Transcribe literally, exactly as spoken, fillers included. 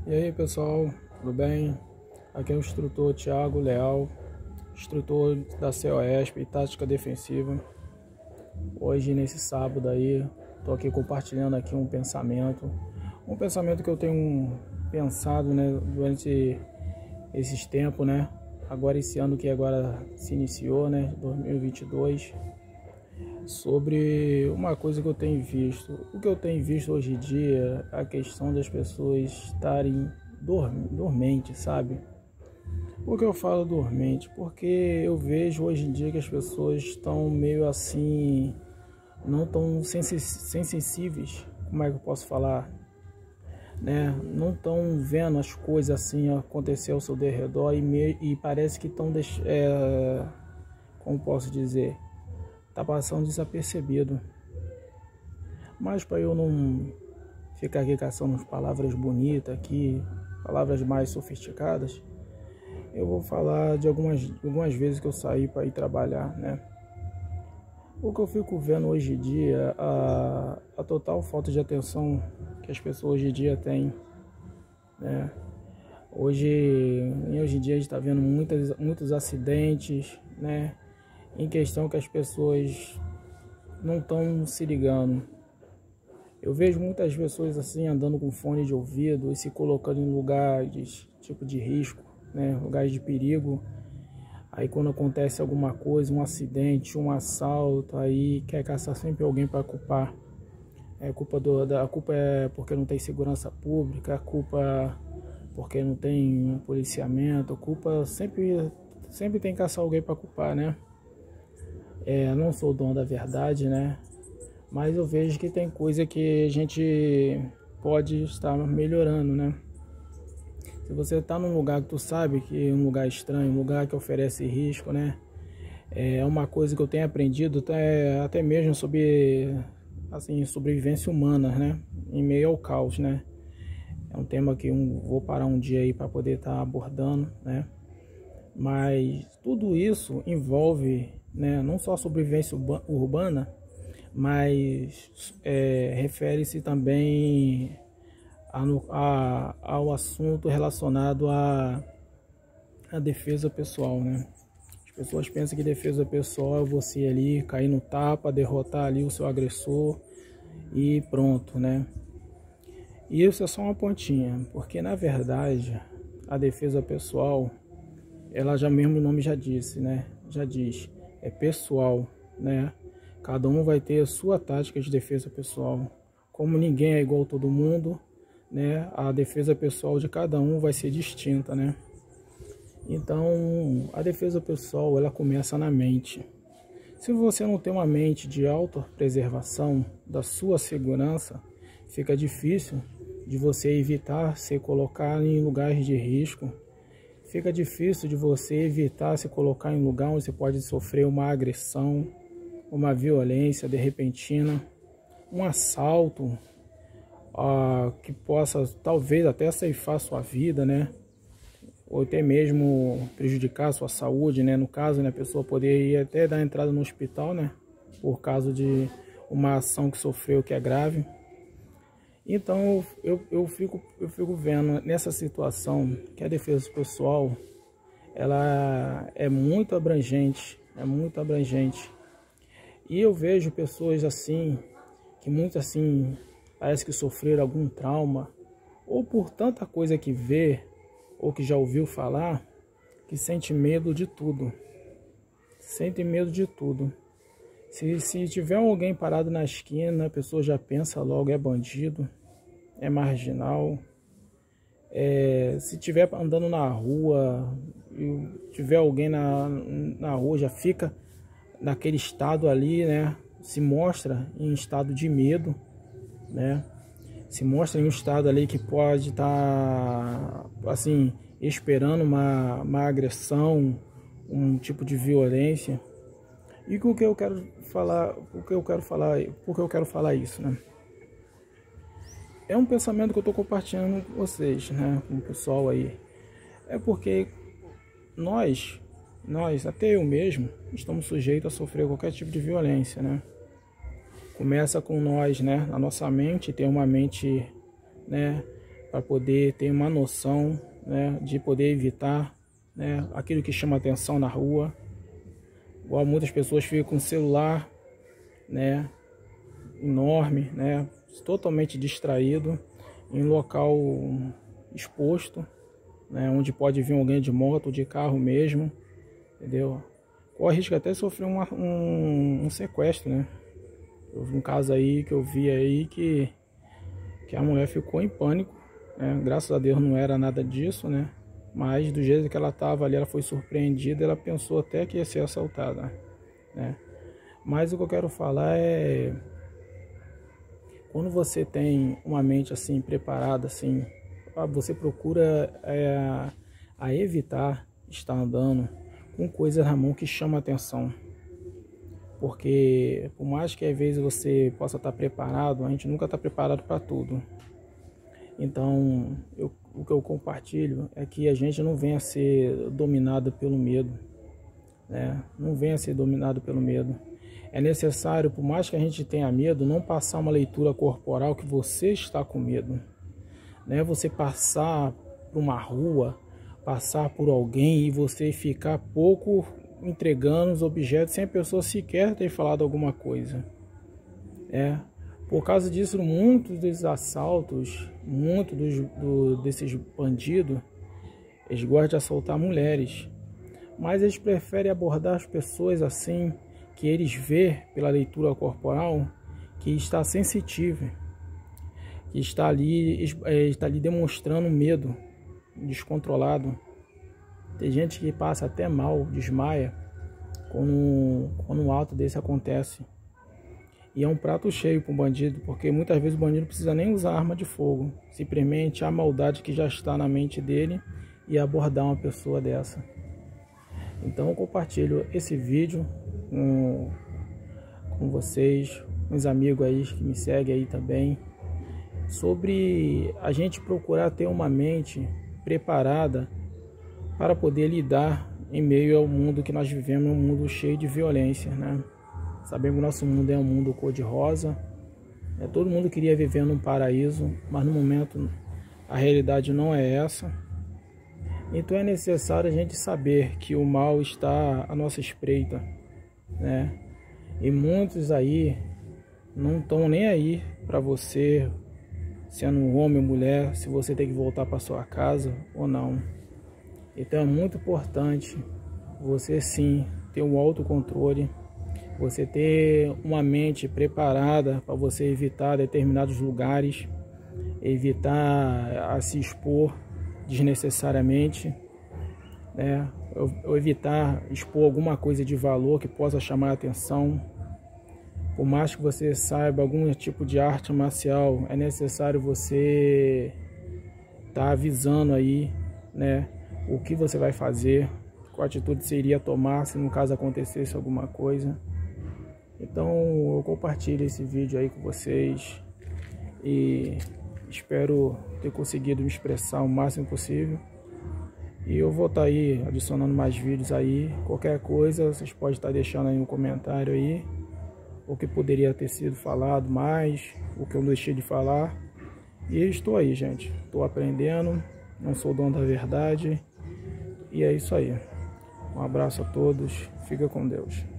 E aí pessoal, tudo bem? Aqui é o instrutor Thiago Leal, instrutor da CEOESP Tática Defensiva. Hoje, nesse sábado aí, tô aqui compartilhando aqui um pensamento, um pensamento que eu tenho pensado, né, durante esses tempos, né? Agora esse ano que agora se iniciou, né, dois mil e vinte e dois, sobre uma coisa que eu tenho visto. O que eu tenho visto hoje em dia, a questão das pessoas estarem dormentes, sabe? Por que eu falo dormente? Porque eu vejo hoje em dia que as pessoas estão meio assim, não tão sensíveis, como é que eu posso falar? Né? Não estão vendo as coisas assim acontecer ao seu derredor e, me, e parece que estão, é, como posso dizer, tá passando desapercebido. Mas para eu não ficar aqui caçando palavras bonitas aqui, palavras mais sofisticadas, eu vou falar de algumas, algumas vezes que eu saí para ir trabalhar, né? O que eu fico vendo hoje em dia, a, a total falta de atenção que as pessoas hoje em dia têm, né? Hoje, hoje em dia a gente está vendo muitas, muitos acidentes, né? Em questão que as pessoas não estão se ligando. Eu vejo muitas pessoas assim andando com fone de ouvido e se colocando em lugares tipo de risco, né? Lugares de perigo. Aí quando acontece alguma coisa, um acidente, um assalto, aí quer caçar sempre alguém para culpar. É culpa do, da, a culpa é porque não tem segurança pública, a culpa porque não tem policiamento, a culpa sempre, sempre tem que caçar alguém para culpar, né? É, não sou o dono da verdade, né? Mas eu vejo que tem coisa que a gente pode estar melhorando, né? Se você está num lugar que tu sabe que é um lugar estranho, um lugar que oferece risco, né? É uma coisa que eu tenho aprendido até, até mesmo sobre, assim, sobrevivência humana, né? Em meio ao caos, né? É um tema que eu vou parar um dia aí para poder estar tá abordando, né? Mas tudo isso envolve, né, não só a sobrevivência urbana, mas é, refere-se também a, a, ao assunto relacionado à, à defesa pessoal, né? As pessoas pensam que defesa pessoal é você ali cair no tapa, derrotar ali o seu agressor e pronto, né? E isso é só uma pontinha, porque na verdade a defesa pessoal, ela já mesmo o nome já disse, né? Já diz, é pessoal, né? Cada um vai ter a sua tática de defesa pessoal. Como ninguém é igual a todo mundo, né? A defesa pessoal de cada um vai ser distinta, né? Então, a defesa pessoal, ela começa na mente. Se você não tem uma mente de autopreservação da sua segurança, fica difícil de você evitar se colocar em lugares de risco. Fica difícil de você evitar se colocar em lugar onde você pode sofrer uma agressão, uma violência de repentina, um assalto uh, que possa talvez até ceifar sua vida, né? Ou até mesmo prejudicar a sua saúde, né? No caso, né, a pessoa poderia até dar entrada no hospital, né? Por causa de uma ação que sofreu que é grave. Então eu, eu, fico, eu fico vendo nessa situação que a defesa pessoal, ela é muito abrangente, é muito abrangente. E eu vejo pessoas assim, que muito assim, parece que sofreram algum trauma, ou por tanta coisa que vê, ou que já ouviu falar, que sente medo de tudo. Sente medo de tudo. Se, se tiver alguém parado na esquina, a pessoa já pensa logo, é bandido, é marginal. É, se tiver andando na rua, e tiver alguém na, na rua, já fica naquele estado ali, né? Se mostra em estado de medo, né? Se mostra em um estado ali que pode estar, tá, assim, esperando uma, uma agressão, um tipo de violência. E o que eu quero falar, o que eu quero falar, por que eu quero falar isso, né? É um pensamento que eu estou compartilhando com vocês, né, com o pessoal aí. É porque nós, nós, até eu mesmo, estamos sujeitos a sofrer qualquer tipo de violência, né? Começa com nós, né, a nossa mente, tem uma mente, né, para poder ter uma noção, né, de poder evitar, né, aquilo que chama atenção na rua. Igual muitas pessoas ficam com o celular, né, enorme, né, totalmente distraído em local exposto, né, onde pode vir alguém de moto ou de carro mesmo, entendeu? Corre risco até sofrer uma, um, um sequestro, né? Houve um caso aí que eu vi aí que, que a mulher ficou em pânico, né? Graças a Deus não era nada disso, né? Mas do jeito que ela estava ali, ela foi surpreendida, ela pensou até que ia ser assaltada, né? Mas o que eu quero falar é, quando você tem uma mente assim preparada, assim, você procura é, a evitar estar andando com coisas na mão que chamam a atenção. Porque por mais que às vezes você possa estar preparado, a gente nunca está preparado para tudo. Então, eu, o que eu compartilho é que a gente não venha a ser dominado pelo medo, né? Não venha a ser dominado pelo medo. É necessário, por mais que a gente tenha medo, não passar uma leitura corporal que você está com medo, né? Você passar por uma rua, passar por alguém e você ficar pouco entregando os objetos sem a pessoa sequer ter falado alguma coisa. É, por causa disso, muitos dos assaltos, muitos dos, do, desses bandidos, eles gostam de assaltar mulheres, mas eles preferem abordar as pessoas assim, que eles vê pela leitura corporal que está sensitivo, que está ali, está ali demonstrando medo descontrolado. Tem gente que passa até mal, desmaia quando, quando um ato desse acontece. E é um prato cheio para o bandido, porque muitas vezes o bandido não precisa nem usar arma de fogo, simplesmente a maldade que já está na mente dele e abordar uma pessoa dessa. Então eu compartilho esse vídeo com, com vocês, com os amigos aí que me seguem aí também, sobre a gente procurar ter uma mente preparada para poder lidar em meio ao mundo que nós vivemos, um mundo cheio de violência, né? Sabemos que o nosso mundo é um mundo cor-de-rosa, é, todo mundo queria viver num paraíso, mas no momento a realidade não é essa. Então é necessário a gente saber que o mal está à nossa espreita, né? E muitos aí não estão nem aí para você, sendo um homem ou mulher, se você tem que voltar para sua casa ou não. Então é muito importante você sim ter um autocontrole, você ter uma mente preparada para você evitar determinados lugares, evitar a se expor desnecessariamente, né? Ou evitar expor alguma coisa de valor que possa chamar a atenção. Por mais que você saiba algum tipo de arte marcial, é necessário você estar avisando aí, né, o que você vai fazer, qual atitude você iria tomar se no caso acontecesse alguma coisa. Então eu compartilho esse vídeo aí com vocês e espero ter conseguido me expressar o máximo possível. E eu vou estar aí adicionando mais vídeos aí. Qualquer coisa vocês podem estar deixando aí no comentário aí o que poderia ter sido falado mais, o que eu deixei de falar. E estou aí, gente. Estou aprendendo, não sou dono da verdade. E é isso aí. Um abraço a todos. Fica com Deus.